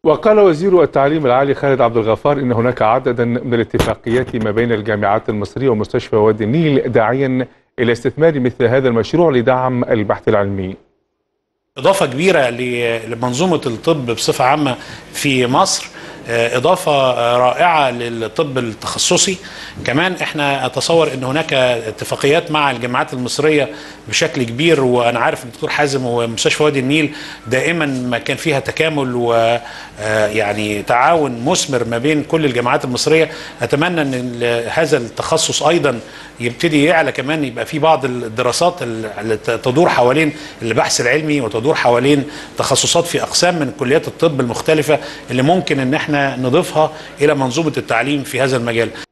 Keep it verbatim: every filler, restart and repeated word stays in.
وقال وزير التعليم العالي خالد عبد الغفار إن هناك عددا من الاتفاقيات ما بين الجامعات المصرية ومستشفى وادي النيل، داعيا إلى استثمار مثل هذا المشروع لدعم البحث العلمي. إضافة كبيرة لمنظومة الطب بصفة عامة في مصر، إضافة رائعة للطب التخصصي. كمان احنا أتصور أن هناك اتفاقيات مع الجامعات المصرية بشكل كبير، وأنا عارف الدكتور حازم ومستشفى وادي النيل دائما ما كان فيها تكامل ويعني تعاون مثمر ما بين كل الجامعات المصرية. أتمنى أن هذا التخصص أيضا يبتدي يعلى، كمان يبقى في بعض الدراسات اللي تدور حوالين البحث العلمي وتدور حوالين تخصصات في أقسام من كليات الطب المختلفة اللي ممكن أن احنا نضيفها إلى منظومة التعليم في هذا المجال.